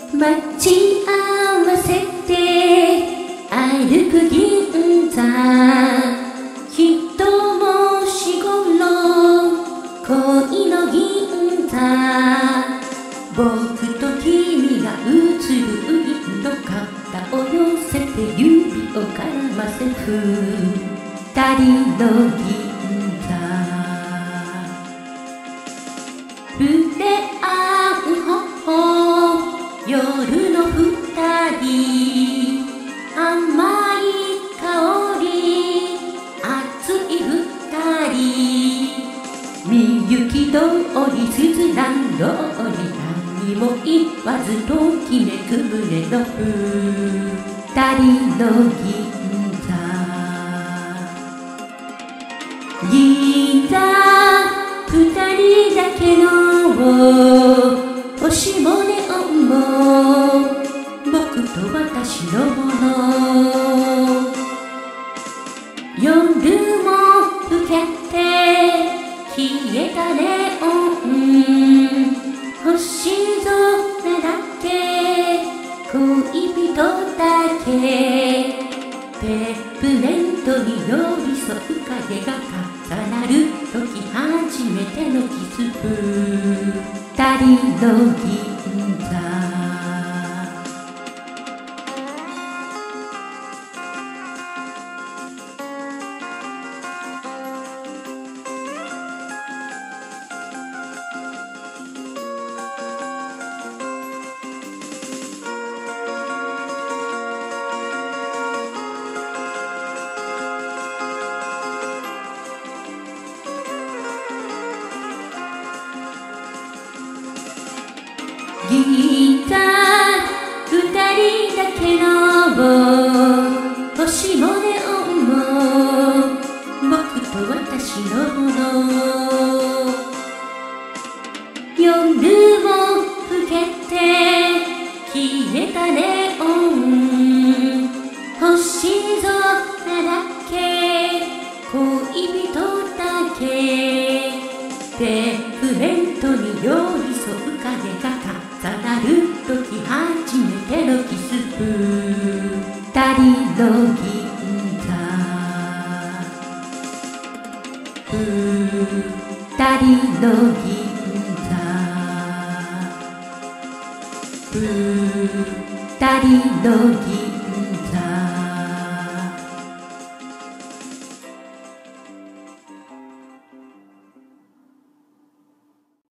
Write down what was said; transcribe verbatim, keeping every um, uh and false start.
待ち合わせて歩く銀座、人もしごろ恋の銀座、僕と君が映るウィンド、肩を寄せて指を絡ませ二人の銀座、触れ合う頬、夜の二人、甘い香り、熱い二人、みゆき通りすずらん通り、何も言わずときめく胸の二人の銀座、銀座二人だけの星もネオンも僕と私のもの、夜も更けて消えたネオン、星空だけ恋人だけ、ペープメントに寄り添う影が重なる時、初めてのキス、二人の銀座、銀座二人だけの星もネオンも僕と私のもの、夜も更けて消えたネオン、星空だけ恋人だけ、ペープメントに寄り添う影が重なる時、初めてのキス、二人の銀座、二人の銀座、二人の銀座。